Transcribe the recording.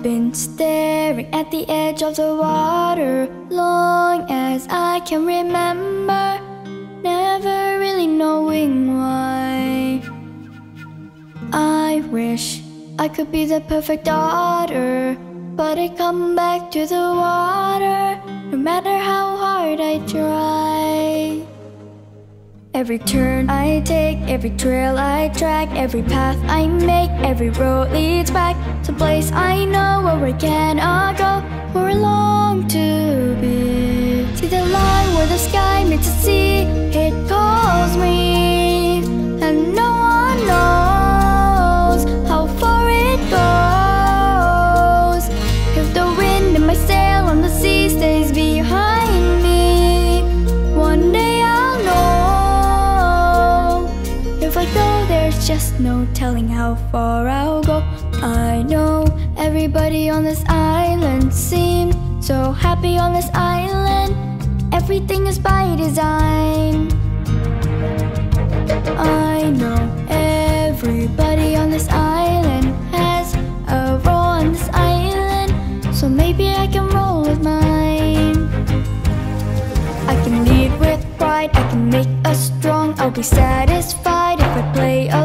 been staring at the edge of the water long as I can remember, never really knowing why. I wish I could be the perfect daughter, but I come back to the water no matter how hard I try. Every turn I take, every trail I track, every path I make, every road leads back to a place I know where I cannot go, where I long to be. See the line where the sky meets the sea, it calls me, and no one knows how far it goes. If the wind in my sail on the sea stays behind me, one day I'll know. If I go, there's just no telling how far I'll go. I know everybody on this island seems so happy on this island. Everything is by design. I know everybody on this island has a role on this island, so maybe I can roll with mine. I can lead with pride, I can make us strong. I'll be satisfied if I play a